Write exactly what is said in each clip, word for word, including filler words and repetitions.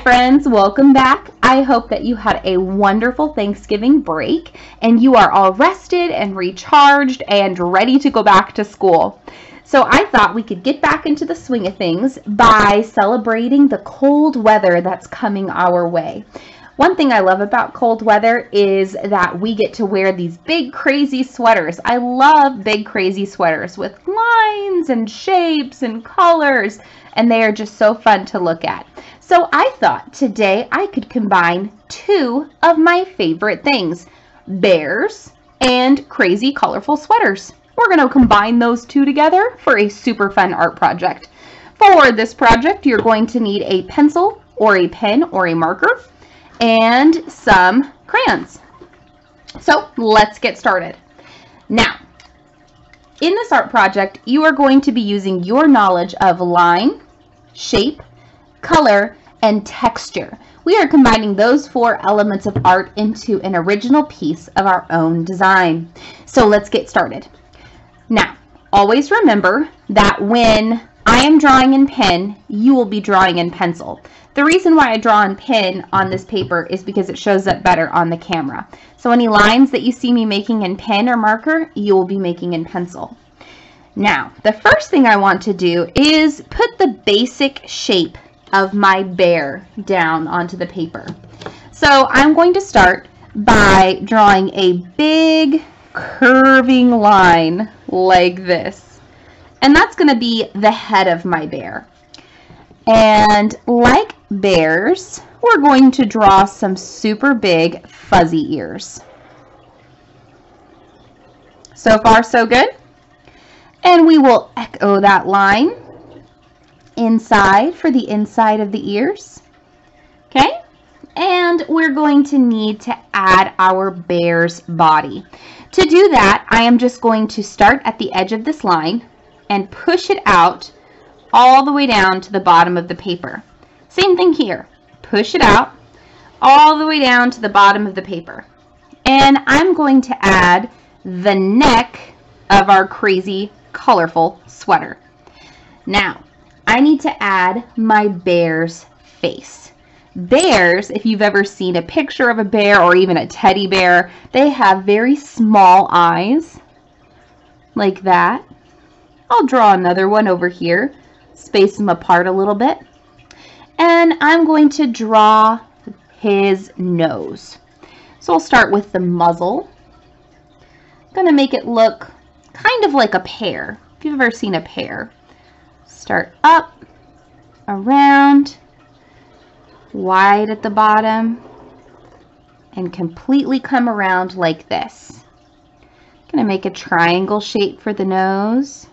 friends, welcome back. I hope that you had a wonderful Thanksgiving break and you are all rested and recharged and ready to go back to school. So I thought we could get back into the swing of things by celebrating the cold weather that's coming our way. One thing I love about cold weather is that we get to wear these big crazy sweaters. I love big crazy sweaters with lines and shapes and colors, and they are just so fun to look at. So I thought today I could combine two of my favorite things, bears and crazy colorful sweaters. We're going to combine those two together for a super fun art project. For this project, you're going to need a pencil or a pen or a marker and some crayons. So let's get started. Now, in this art project, you are going to be using your knowledge of line, shape, color, and texture. We are combining those four elements of art into an original piece of our own design. So let's get started. Now, always remember that when I am drawing in pen, you will be drawing in pencil. The reason why I draw in pen on this paper is because it shows up better on the camera. So any lines that you see me making in pen or marker, you will be making in pencil. Now, the first thing I want to do is put the basic shape of my bear down onto the paper. So I'm going to start by drawing a big curving line like this. And that's going to be the head of my bear. And like bears, we're going to draw some super big fuzzy ears. So far, so good. And we will echo that line inside for the inside of the ears. Okay? And we're going to need to add our bear's body. To do that, I am just going to start at the edge of this line and push it out all the way down to the bottom of the paper. Same thing here. Push it out all the way down to the bottom of the paper. And I'm going to add the neck of our crazy colorful sweater. Now, I need to add my bear's face. Bears, if you've ever seen a picture of a bear or even a teddy bear, they have very small eyes, like that. I'll draw another one over here, space them apart a little bit. And I'm going to draw his nose. So I'll start with the muzzle. I'm going to make it look kind of like a pear, if you've ever seen a pear. Start up, around, wide at the bottom, and completely come around like this. I'm going to make a triangle shape for the nose,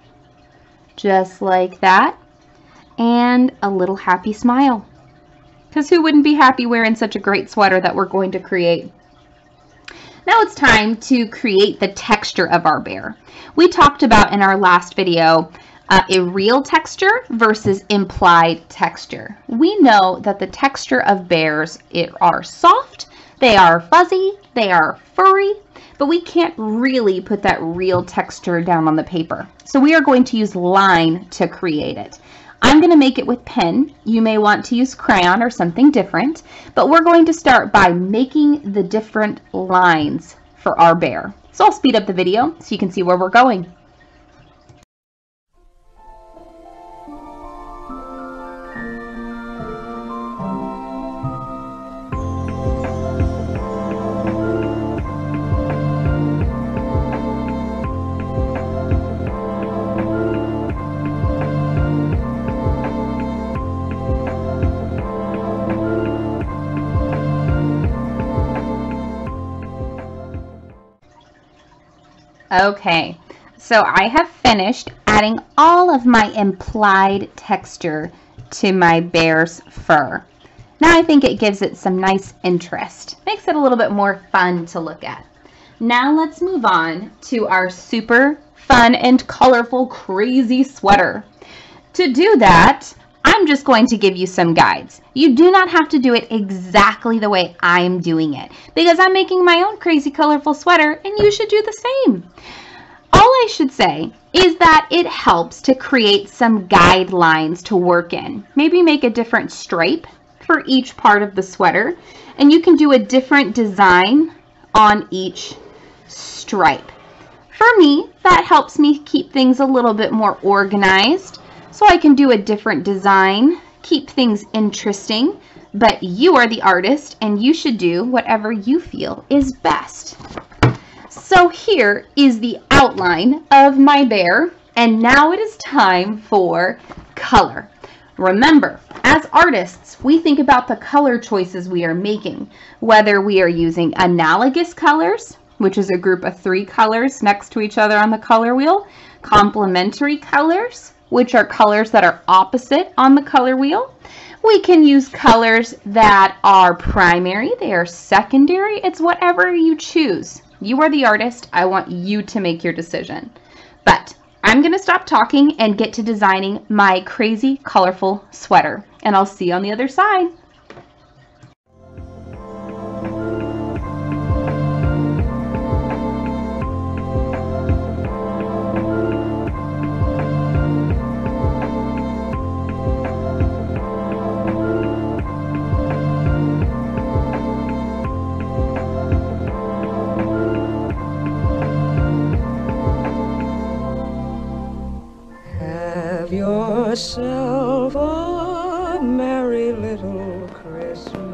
just like that, and a little happy smile. Because who wouldn't be happy wearing such a great sweater that we're going to create? Now it's time to create the texture of our bear. We talked about in our last video Uh, a real texture versus implied texture. We know that the texture of bears it, are soft, they are fuzzy, they are furry, but we can't really put that real texture down on the paper. So we are going to use line to create it. I'm going to make it with pen. You may want to use crayon or something different, but we're going to start by making the different lines for our bear. So I'll speed up the video so you can see where we're going. Okay, so I have finished adding all of my implied texture to my bear's fur. Now I think it gives it some nice interest. Makes it a little bit more fun to look at. Now let's move on to our super fun and colorful crazy sweater. To do that, I'm just going to give you some guides. You do not have to do it exactly the way I'm doing it because I'm making my own crazy colorful sweater and you should do the same. All I should say is that it helps to create some guidelines to work in. Maybe make a different stripe for each part of the sweater, and you can do a different design on each stripe. For me, that helps me keep things a little bit more organized, so I can do a different design, keep things interesting, but you are the artist and you should do whatever you feel is best. So here is the outline of my bear, and now it is time for color. Remember, as artists, we think about the color choices we are making, whether we are using analogous colors, which is a group of three colors next to each other on the color wheel, complementary colors, which are colors that are opposite on the color wheel. We can use colors that are primary, they are secondary. It's whatever you choose. You are the artist. I want you to make your decision. But I'm going to stop talking and get to designing my crazy, colorful sweater. And I'll see you on the other side. Yourself a merry little Christmas.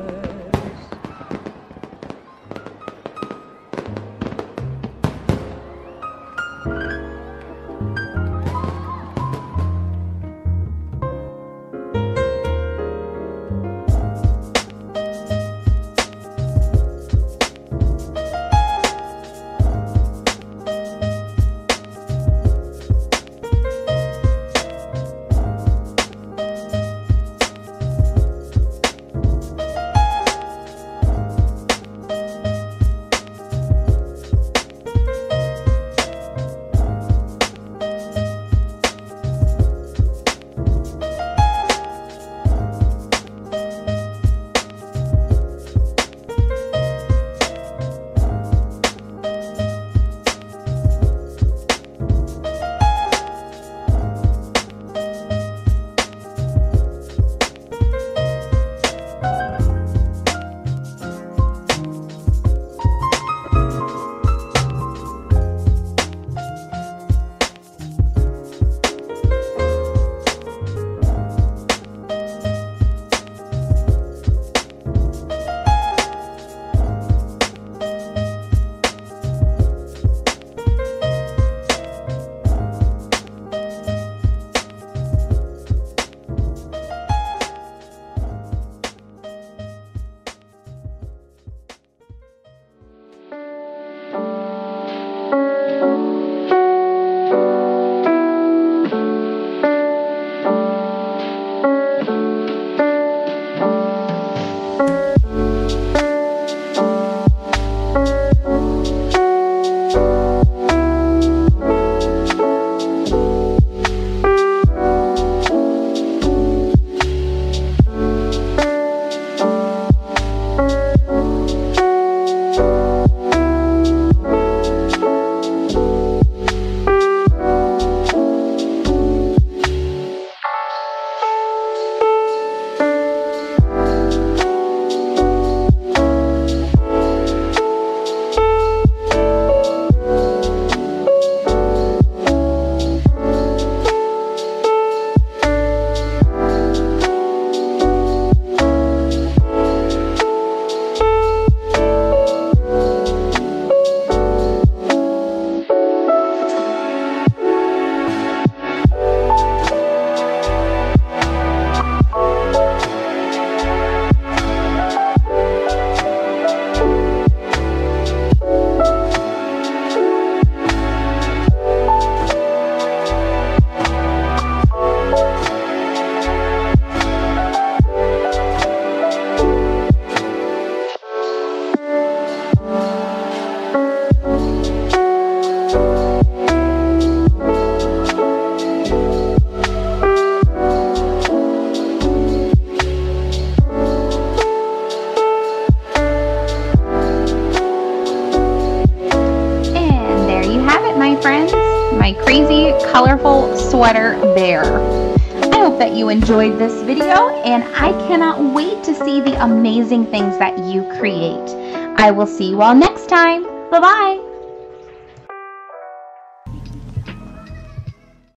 my friends, my crazy, colorful sweater bear. I hope that you enjoyed this video, and I cannot wait to see the amazing things that you create. I will see you all next time. Bye-bye.